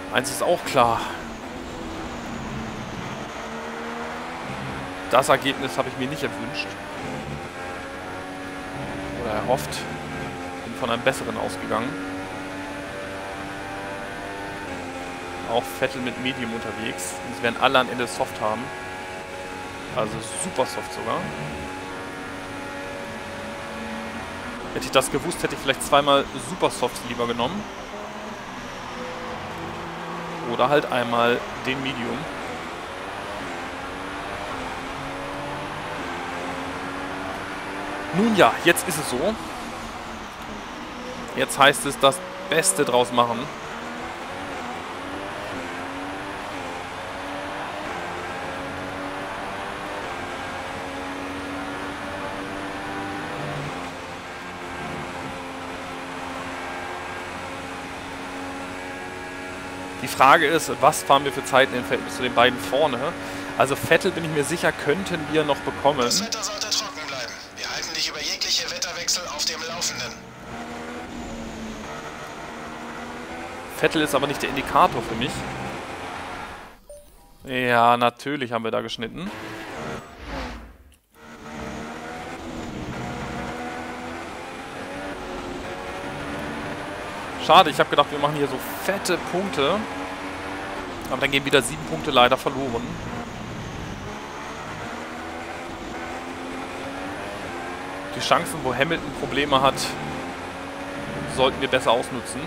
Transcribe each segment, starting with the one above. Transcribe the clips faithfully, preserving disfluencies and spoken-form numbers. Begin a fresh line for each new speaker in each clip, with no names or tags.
Eins ist auch klar. Das Ergebnis habe ich mir nicht erwünscht. Oder erhofft. Bin von einem besseren ausgegangen. Auch Vettel mit Medium unterwegs. Und sie werden alle am Ende Soft haben. Also super Soft sogar. Hätte ich das gewusst, hätte ich vielleicht zweimal Super Softs lieber genommen. Oder halt einmal den Medium. Nun ja, jetzt ist es so. Jetzt heißt es, das Beste draus machen. Die Frage ist, was fahren wir für Zeiten im Verhältnis zu den beiden vorne? Also Vettel, bin ich mir sicher, könnten wir noch bekommen.
Das Wetter sollte trocken bleiben. Wir halten dich über jegliche Wetterwechsel auf dem Laufenden.
Vettel ist aber nicht der Indikator für mich. Ja, natürlich haben wir da geschnitten. Schade, ich habe gedacht, wir machen hier so fette Punkte. Aber dann gehen wieder sieben Punkte leider verloren. Die Chancen, wo Hamilton Probleme hat, sollten wir besser ausnutzen.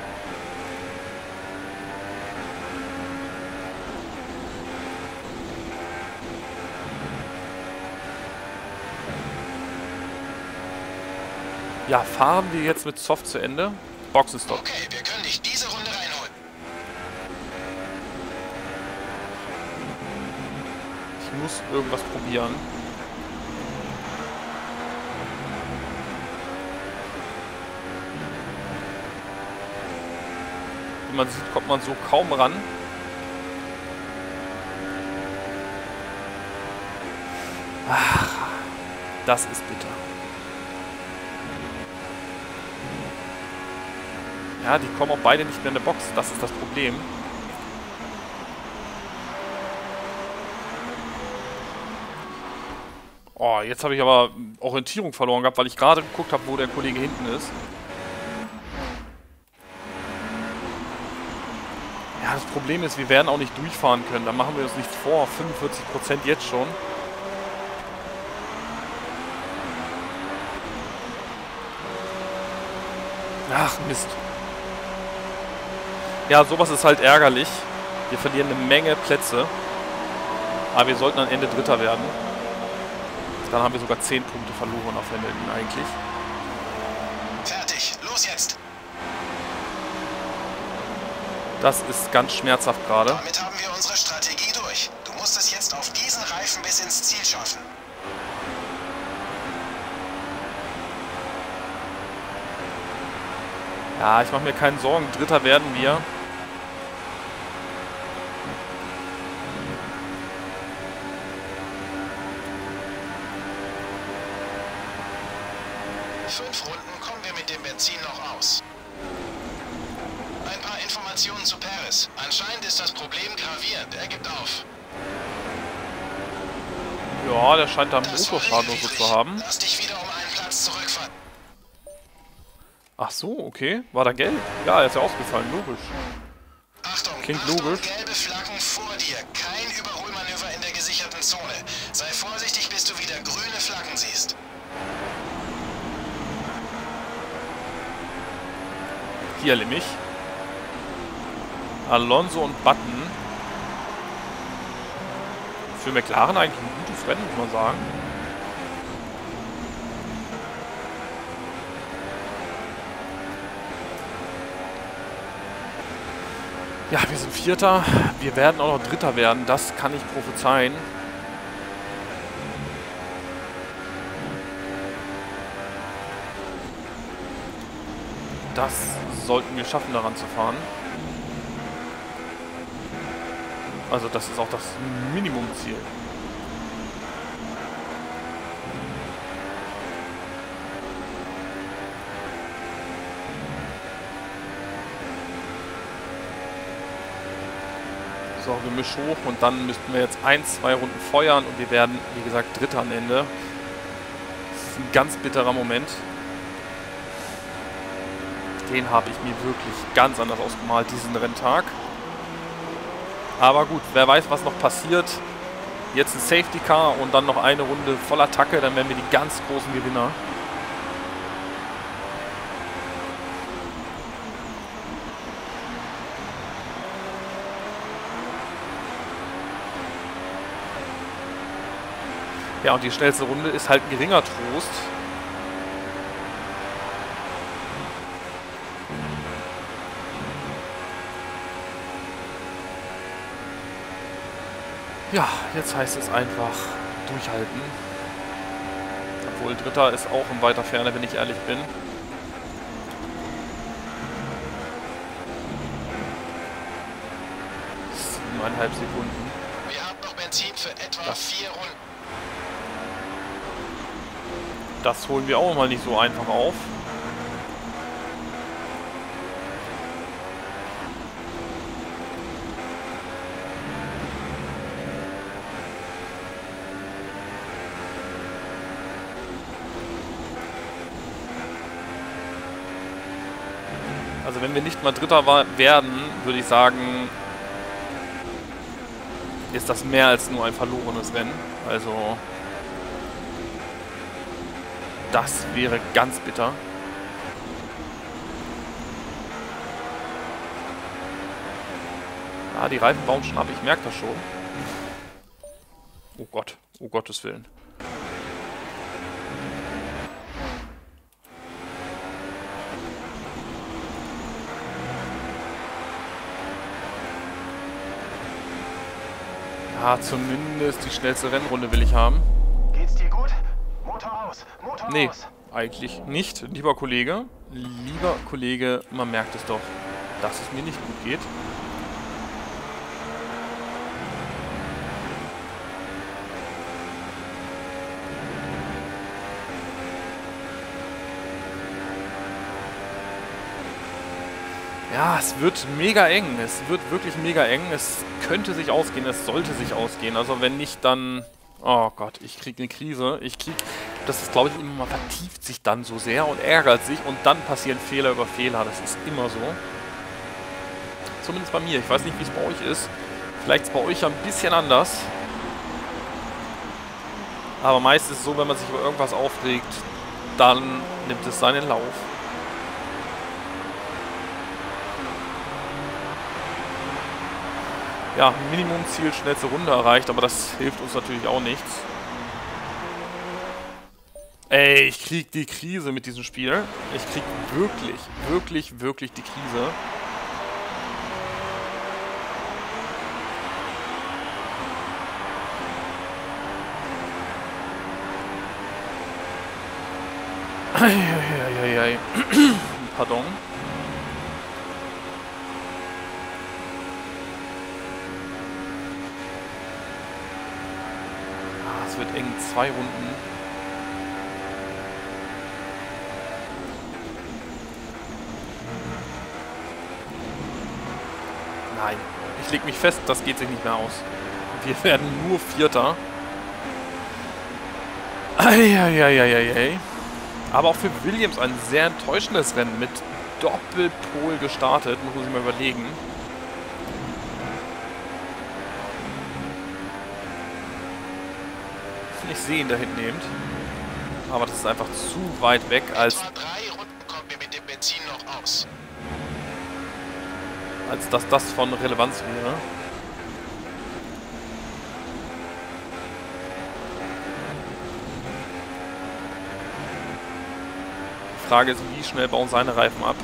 Ja, fahren wir jetzt mit Soft zu Ende. Boxenstopp.
Okay, wir können dich diese Runde reinholen.
Ich muss irgendwas probieren. Wie man sieht, kommt man so kaum ran. Ach, das ist bitter. Ja, die kommen auch beide nicht mehr in der Box. Das ist das Problem. Oh, jetzt habe ich aber Orientierung verloren gehabt, weil ich gerade geguckt habe, wo der Kollege hinten ist. Ja, das Problem ist, wir werden auch nicht durchfahren können. Da machen wir uns nichts vor. fünfundvierzig Prozent jetzt schon. Ach, Mist. Ja, sowas ist halt ärgerlich. Wir verlieren eine Menge Plätze. Aber wir sollten am Ende Dritter werden. Dann haben wir sogar zehn Punkte verloren auf Hamilton eigentlich.
Fertig, los jetzt.
Das ist ganz schmerzhaft gerade.
Damit haben wir unsere Strategie durch. Du musst es jetzt auf diesen Reifen bis ins Ziel schaffen.
Ja, ich mache mir keine Sorgen. Dritter werden wir.
Fünf Runden kommen wir mit dem Benzin noch aus. Ein paar Informationen zu Perez. Anscheinend ist das Problem gravierend. Er gibt auf.
Ja, der scheint da einen
Das war
Motorschaden oder so
unglücklich.
zu haben.
Lass dich wieder um einen Platz zurückfahren.
Ach so, okay. War da gelb? Ja, er ist ja ausgefallen. Logisch.
Achtung,
Klingt
Achtung,
logisch.
gelbe Flaggen vor dir. Kein Überholmanöver in der gesicherten Zone. Sei vorsichtig, bis du wieder grüne Flaggen siehst.
Hier nämlich. Alonso und Button. Für McLaren eigentlich ein gutes Rennen, muss man sagen. Ja, wir sind Vierter. Wir werden auch noch Dritter werden. Das kann ich prophezeien. Das sollten wir schaffen, daran zu fahren. Also das ist auch das Minimumziel. So, Gemisch hoch und dann müssten wir jetzt ein, zwei Runden feuern und wir werden, wie gesagt, Dritter am Ende. Das ist ein ganz bitterer Moment. Den habe ich mir wirklich ganz anders ausgemalt, diesen Renntag. Aber gut, wer weiß, was noch passiert. Jetzt ein Safety Car und dann noch eine Runde voller Attacke, dann werden wir die ganz großen Gewinner. Ja, und die schnellste Runde ist halt ein geringer Trost. Ja, jetzt heißt es einfach durchhalten. Obwohl Dritter ist auch in weiter Ferne, wenn ich ehrlich bin. Siebeneinhalb Sekunden.
Wir haben noch Benzin für etwa
Das.
vier Runden.
Das holen wir auch mal nicht so einfach auf. Also wenn wir nicht mal Dritter werden, würde ich sagen, ist das mehr als nur ein verlorenes Rennen. Also das wäre ganz bitter. Ah, die Reifen bauen schon ab, ich merke das schon. Oh Gott, oh Gottes Willen. Ja, zumindest die schnellste Rennrunde will ich haben.
Geht's dir gut? Motor aus, Motor
Nee,
aus.
eigentlich nicht, lieber Kollege. Lieber Kollege, man merkt es doch, dass es mir nicht gut geht. Ja, es wird mega eng. Es wird wirklich mega eng. Es könnte sich ausgehen, es sollte sich ausgehen. Also wenn nicht, dann... Oh Gott, ich kriege eine Krise. Ich kriege... Das ist, glaube ich, immer mal vertieft sich dann so sehr und ärgert sich. Und dann passieren Fehler über Fehler. Das ist immer so. Zumindest bei mir. Ich weiß nicht, wie es bei euch ist. Vielleicht ist es bei euch ja ein bisschen anders. Aber meist ist es so, wenn man sich über irgendwas aufregt, dann nimmt es seinen Lauf. Ja, Minimumziel, schnellste Runde erreicht, aber das hilft uns natürlich auch nichts. Ey, ich krieg die Krise mit diesem Spiel. Ich krieg wirklich, wirklich, wirklich die Krise. Eieieiei. Pardon. Es wird eng, zwei Runden. Nein, ich leg mich fest, das geht sich nicht mehr aus. Wir werden nur Vierter. Eieieiei. Aber auch für Williams ein sehr enttäuschendes Rennen mit Doppelpol gestartet, muss ich mal überlegen. Ich sehe ihn da hinten eben. Aber das ist einfach zu weit weg, als,
Etwa drei Runden kommen wir mit dem Benzin noch aus.
als dass das von Relevanz wäre. Die Frage ist, wie schnell bauen seine Reifen ab?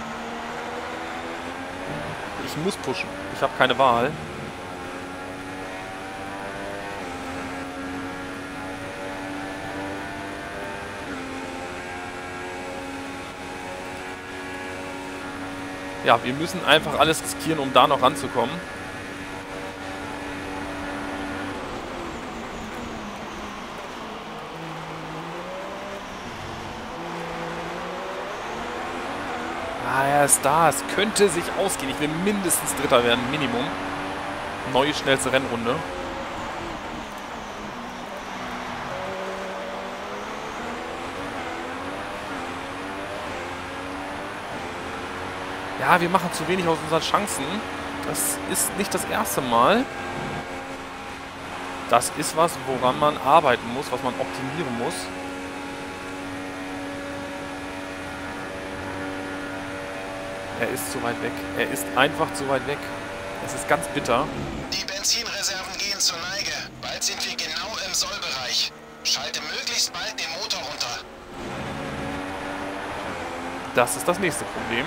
Ich muss pushen. Ich habe keine Wahl. Ja, wir müssen einfach alles riskieren, um da noch ranzukommen. Ah, er ist da. Es könnte sich ausgehen. Ich will mindestens Dritter werden, Minimum. Neue schnellste Rennrunde. Ja, wir machen zu wenig aus unseren Chancen. Das ist nicht das erste Mal. Das ist was, woran man arbeiten muss, was man optimieren muss. Er ist zu weit weg. Er ist einfach zu weit weg. Es ist ganz bitter.
Die Benzinreserven gehen zur Neige. Bald sind wir genau im Sollbereich. Schalte möglichst bald den Motor runter.
Das ist das nächste Problem.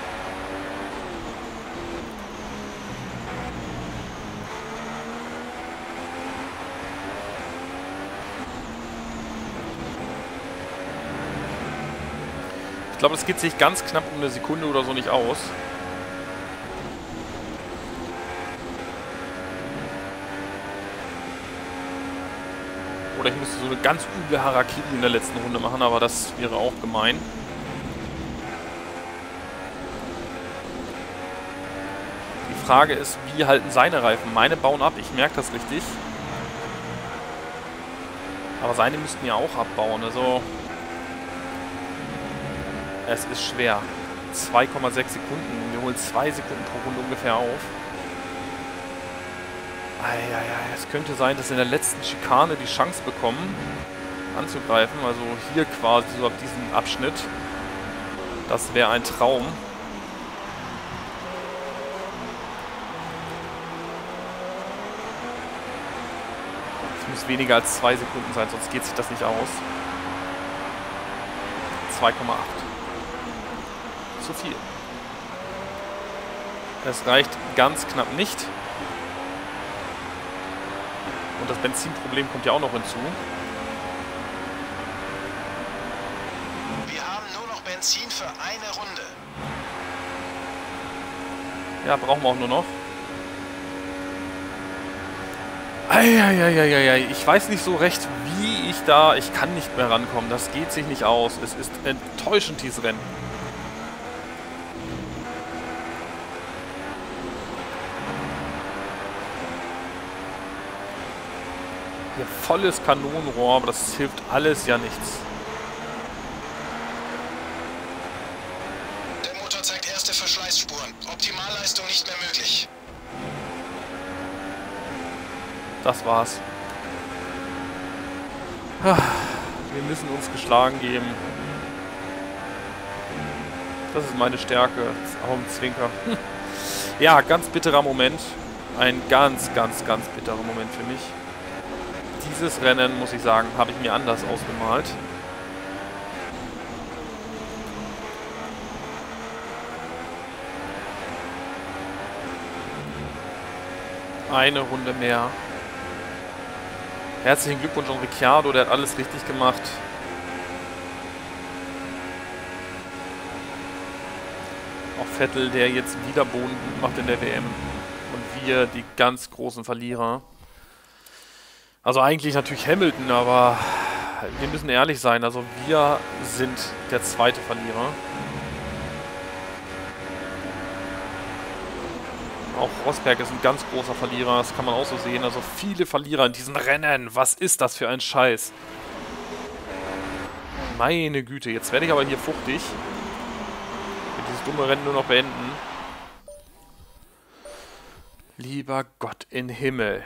Ich glaube, es geht sich ganz knapp um eine Sekunde oder so nicht aus. Oder ich müsste so eine ganz üble Harakiri in der letzten Runde machen, aber das wäre auch gemein. Die Frage ist, wie halten seine Reifen? Meine bauen ab, ich merke das richtig. Aber seine müssten ja auch abbauen, also... Es ist schwer. zwei Komma sechs Sekunden. Wir holen zwei Sekunden pro Runde ungefähr auf. Eieiei, es könnte sein, dass wir in der letzten Schikane die Chance bekommen, anzugreifen. Also hier quasi so ab diesem Abschnitt. Das wäre ein Traum. Es muss weniger als zwei Sekunden sein, sonst geht sich das nicht aus. zwei Komma acht. Zu viel. Es reicht ganz knapp nicht. Und das Benzinproblem kommt ja auch noch hinzu.
Wir haben nur noch Benzin für eine Runde.
Ja, brauchen wir auch nur noch. Eieieiei, ich weiß nicht so recht, wie ich da... Ich kann nicht mehr rankommen. Das geht sich nicht aus. Es ist enttäuschend, dieses Rennen. Hier volles Kanonenrohr, aber das hilft alles ja nichts.
Der Motor zeigt erste Verschleißspuren. Optimalleistung nicht mehr möglich.
Das war's. Wir müssen uns geschlagen geben. Das ist meine Stärke. Augenzwinker. Ja, ganz bitterer Moment. Ein ganz, ganz, ganz bitterer Moment für mich. Dieses Rennen, muss ich sagen, habe ich mir anders ausgemalt. Eine Runde mehr. Herzlichen Glückwunsch an Ricciardo, der hat alles richtig gemacht. Auch Vettel, der jetzt wieder Boden gut macht in der W M. Und wir, die ganz großen Verlierer. Also eigentlich natürlich Hamilton, aber wir müssen ehrlich sein, also wir sind der zweite Verlierer. Auch Rosberg ist ein ganz großer Verlierer, das kann man auch so sehen. Also viele Verlierer in diesen Rennen. Was ist das für ein Scheiß? Meine Güte, jetzt werde ich aber hier fuchtig. Ich will dieses dumme Rennen nur noch beenden. Lieber Gott im Himmel.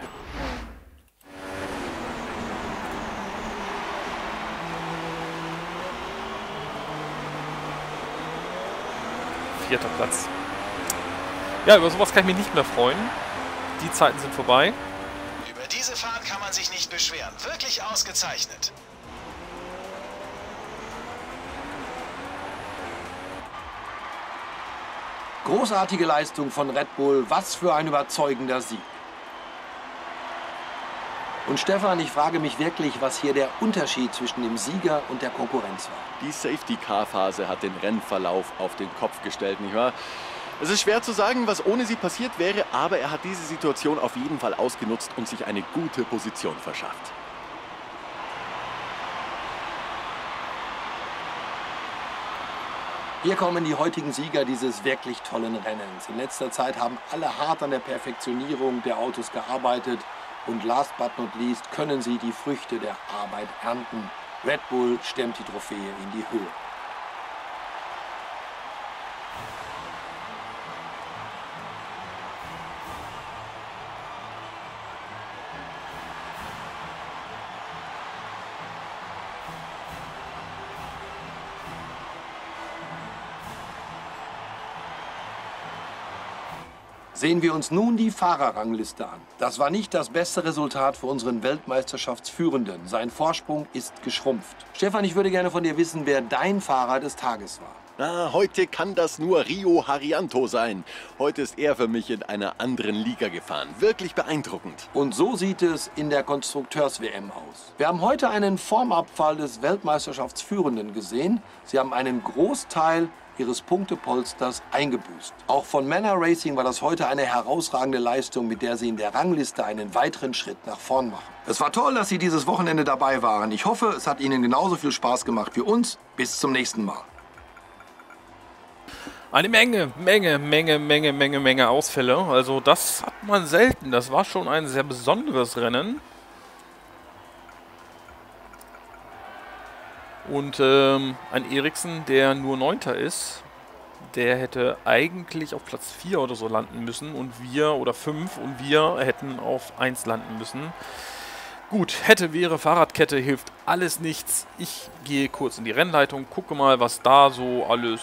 Vierter Platz. Ja, über sowas kann ich mich nicht mehr freuen. Die Zeiten sind vorbei.
Über diese Fahrt kann man sich nicht beschweren. Wirklich ausgezeichnet.
Großartige Leistung von Red Bull. Was für ein überzeugender Sieg. Und Stefan, ich frage mich wirklich, was hier der Unterschied zwischen dem Sieger und der Konkurrenz war.
Die Safety-Car-Phase hat den Rennverlauf auf den Kopf gestellt, nicht wahr? Es ist schwer zu sagen, was ohne sie passiert wäre, aber er hat diese Situation auf jeden Fall ausgenutzt und sich eine gute Position verschafft.
Hier kommen die heutigen Sieger dieses wirklich tollen Rennens. In letzter Zeit haben alle hart an der Perfektionierung der Autos gearbeitet. Und last but not least können sie die Früchte der Arbeit ernten. Red Bull stemmt die Trophäe in die Höhe. Sehen wir uns nun die Fahrerrangliste an. Das war nicht das beste Resultat für unseren Weltmeisterschaftsführenden. Sein Vorsprung ist geschrumpft. Stefan, ich würde gerne von dir wissen, wer dein Fahrer des Tages war.
Ah, heute kann das nur Rio Haryanto sein. Heute ist er für mich in einer anderen Liga gefahren. Wirklich beeindruckend.
Und so sieht es in der Konstrukteurs-W M aus. Wir haben heute einen Formabfall des Weltmeisterschaftsführenden gesehen. Sie haben einen Großteil ihres Punktepolsters eingebüßt. Auch von Manor Racing war das heute eine herausragende Leistung, mit der sie in der Rangliste einen weiteren Schritt nach vorn machen. Es war toll, dass Sie dieses Wochenende dabei waren. Ich hoffe, es hat Ihnen genauso viel Spaß gemacht wie uns. Bis zum nächsten Mal.
Eine Menge, Menge, Menge, Menge, Menge, Menge Ausfälle. Also das hat man selten. Das war schon ein sehr besonderes Rennen. Und ähm, ein Eriksen, der nur Neunter ist, der hätte eigentlich auf Platz vier oder so landen müssen. Und wir, oder fünf, und wir hätten auf eins landen müssen. Gut, hätte, wäre, Fahrradkette, hilft alles nichts. Ich gehe kurz in die Rennleitung, gucke mal, was da so alles...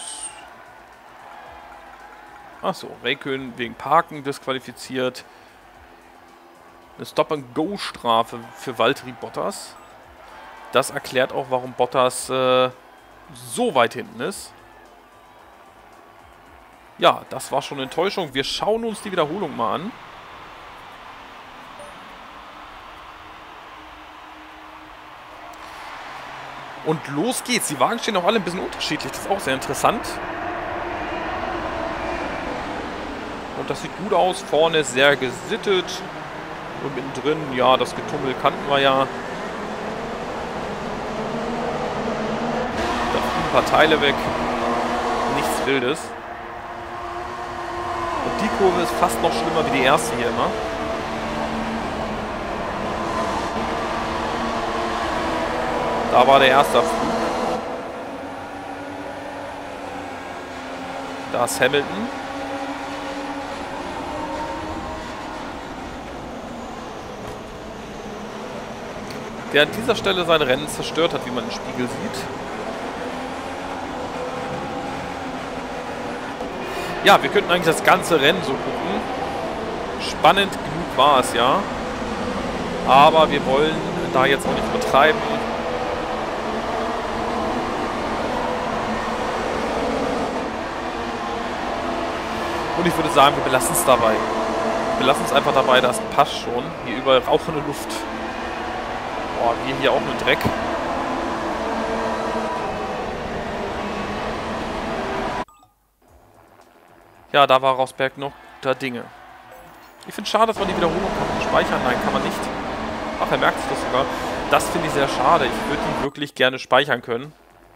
Achso, Räikkönen wegen Parken disqualifiziert. Eine Stop-and-Go-Strafe für Valtteri Bottas. Das erklärt auch, warum Bottas äh, so weit hinten ist. Ja, das war schon eine Enttäuschung. Wir schauen uns die Wiederholung mal an. Und los geht's. Die Wagen stehen auch alle ein bisschen unterschiedlich. Das ist auch sehr interessant. Und das sieht gut aus. Vorne ist sehr gesittet. Und mittendrin, ja, das Getummel kannten wir ja. Da fliegen ein paar Teile weg. Nichts Wildes. Und die Kurve ist fast noch schlimmer wie die erste hier immer. Da war der erste Flug. Da ist Hamilton. Der an dieser Stelle sein Rennen zerstört hat, wie man im Spiegel sieht. Ja, wir könnten eigentlich das ganze Rennen so gucken. Spannend genug war es ja. Aber wir wollen da jetzt auch nicht übertreiben. Und ich würde sagen, wir belassen es dabei. Wir belassen es einfach dabei, das passt schon. Hier überall rauchende Luft. Boah, wir hier auch mit Dreck. Ja, da war Rosberg noch da Dinge. Ich finde es schade, dass man die Wiederholung kann. Speichern, nein, kann man nicht. Ach, er merkt sich das sogar. Das finde ich sehr schade. Ich würde die wirklich gerne speichern können.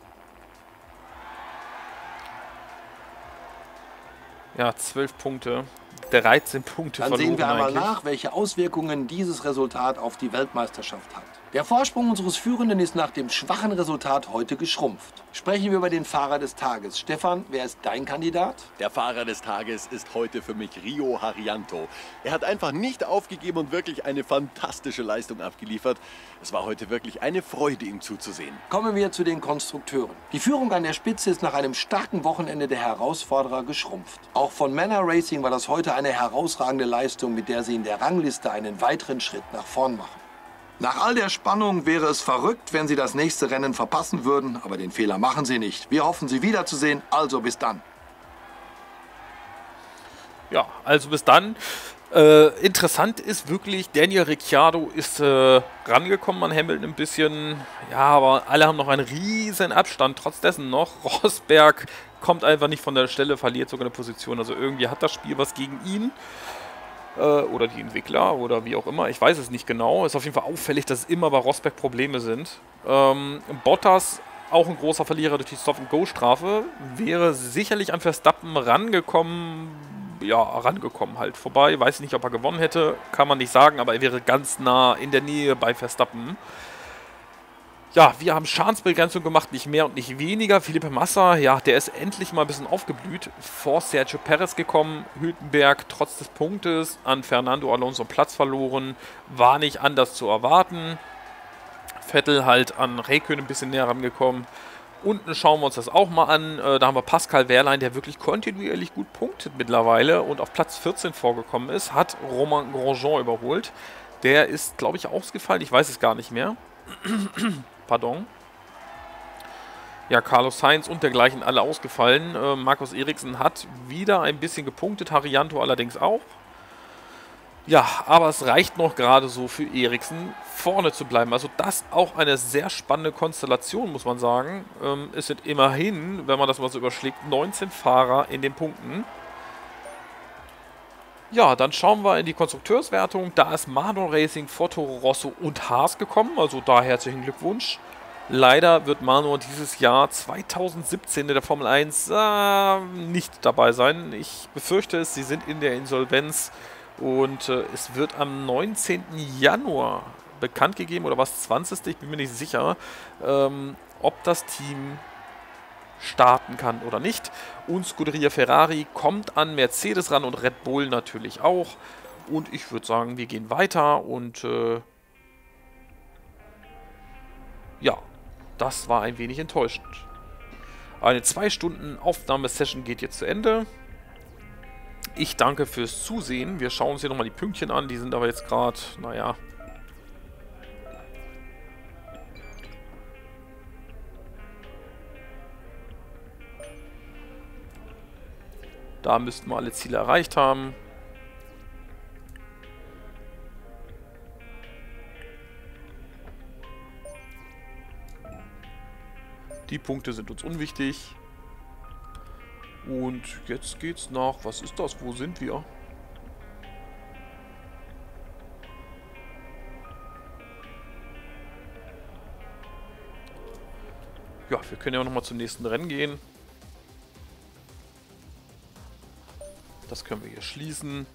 Ja, zwölf Punkte. dreizehn Punkte
Dann
verloren
sehen wir einmal
eigentlich.
nach, welche Auswirkungen dieses Resultat auf die Weltmeisterschaft hat. Der Vorsprung unseres Führenden ist nach dem schwachen Resultat heute geschrumpft. Sprechen wir über den Fahrer des Tages. Stefan, wer ist dein Kandidat?
Der Fahrer des Tages ist heute für mich Rio Haryanto. Er hat einfach nicht aufgegeben und wirklich eine fantastische Leistung abgeliefert. Es war heute wirklich eine Freude, ihm zuzusehen.
Kommen wir zu den Konstrukteuren. Die Führung an der Spitze ist nach einem starken Wochenende der Herausforderer geschrumpft. Auch von Manor Racing war das heute eine herausragende Leistung, mit der sie in der Rangliste einen weiteren Schritt nach vorn machen. Nach all der Spannung wäre es verrückt, wenn Sie das nächste Rennen verpassen würden, aber den Fehler machen Sie nicht. Wir hoffen, Sie wiederzusehen, also bis dann.
Ja, also bis dann. Äh, interessant ist wirklich, Daniel Ricciardo ist äh, rangekommen an Hamilton ein bisschen. Ja, aber alle haben noch einen riesen Abstand. Trotz dessen noch. Rosberg kommt einfach nicht von der Stelle, verliert sogar eine Position. Also irgendwie hat das Spiel was gegen ihn. Oder die Entwickler oder wie auch immer. Ich weiß es nicht genau. Ist auf jeden Fall auffällig, dass immer bei Rosberg Probleme sind. Ähm, Bottas auch ein großer Verlierer durch die Stop-and-Go-Strafe. Wäre sicherlich an Verstappen rangekommen, ja, rangekommen halt vorbei. Weiß nicht, ob er gewonnen hätte, kann man nicht sagen, aber er wäre ganz nah in der Nähe bei Verstappen. Ja, wir haben Schadensbegrenzung gemacht, nicht mehr und nicht weniger. Felipe Massa, ja, der ist endlich mal ein bisschen aufgeblüht. Vor Sergio Perez gekommen. Hülkenberg trotz des Punktes an Fernando Alonso Platz verloren. War nicht anders zu erwarten. Vettel halt an Räikkönen ein bisschen näher rangekommen. Unten schauen wir uns das auch mal an. Äh, da haben wir Pascal Wehrlein, der wirklich kontinuierlich gut punktet mittlerweile und auf Platz vierzehn vorgekommen ist. Hat Romain Grosjean überholt. Der ist, glaube ich, ausgefallen. Ich weiß es gar nicht mehr. Pardon. Ja, Carlos Sainz und dergleichen alle ausgefallen. Äh, Markus Eriksen hat wieder ein bisschen gepunktet, Harianto allerdings auch. Ja, aber es reicht noch gerade so für Eriksen vorne zu bleiben. Also das auch eine sehr spannende Konstellation, muss man sagen. Ähm, es sind immerhin, wenn man das mal so überschlägt, neunzehn Fahrer in den Punkten. Ja, dann schauen wir in die Konstrukteurswertung. Da ist Manor Racing vor Toro Rosso und Haas gekommen, also da herzlichen Glückwunsch. Leider wird Manor dieses Jahr zweitausendsiebzehn in der Formel eins äh, nicht dabei sein. Ich befürchte es, sie sind in der Insolvenz und äh, es wird am neunzehnten Januar bekannt gegeben, oder was, zwanzigsten Ich bin mir nicht sicher, ähm, ob das Team starten kann oder nicht. Und Scuderia Ferrari kommt an Mercedes ran und Red Bull natürlich auch. Und ich würde sagen, wir gehen weiter und äh, ja, das war ein wenig enttäuschend. Eine zwei Stunden Aufnahmesession geht jetzt zu Ende. Ich danke fürs Zusehen. Wir schauen uns hier nochmal die Pünktchen an. Die sind aber jetzt gerade, naja, da müssten wir alle Ziele erreicht haben. Die Punkte sind uns unwichtig. Und jetzt geht's nach... Was ist das? Wo sind wir? Ja, wir können ja noch mal zum nächsten Rennen gehen. Das können wir hier schließen.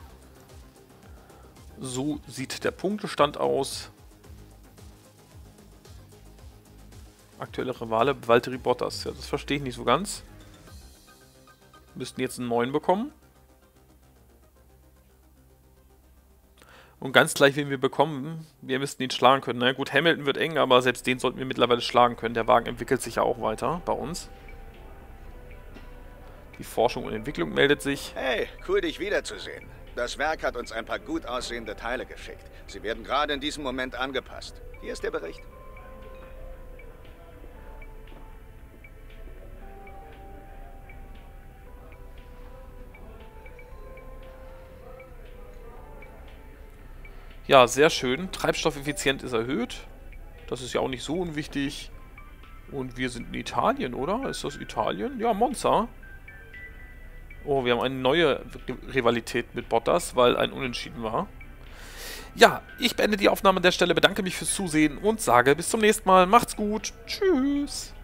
So sieht der Punktestand aus. Aktuelle Rivale Valtteri Bottas. Ja, das verstehe ich nicht so ganz. Müssten jetzt einen neuen bekommen. Und ganz gleich, wen wir bekommen, wir müssten ihn schlagen können. Na gut, Hamilton wird eng, aber selbst den sollten wir mittlerweile schlagen können. Der Wagen entwickelt sich ja auch weiter bei uns. Die Forschung und Entwicklung meldet sich.
Hey, cool dich wiederzusehen. Das Werk hat uns ein paar gut aussehende Teile geschickt. Sie werden gerade in diesem Moment angepasst. Hier ist der Bericht.
Ja, sehr schön. Treibstoffeffizient ist erhöht. Das ist ja auch nicht so unwichtig. Und wir sind in Italien, oder? Ist das Italien? Ja, Monza. Oh, wir haben eine neue Rivalität mit Bottas, weil ein Unentschieden war. Ja, ich beende die Aufnahme an der Stelle, bedanke mich fürs Zusehen und sage bis zum nächsten Mal. Macht's gut. Tschüss.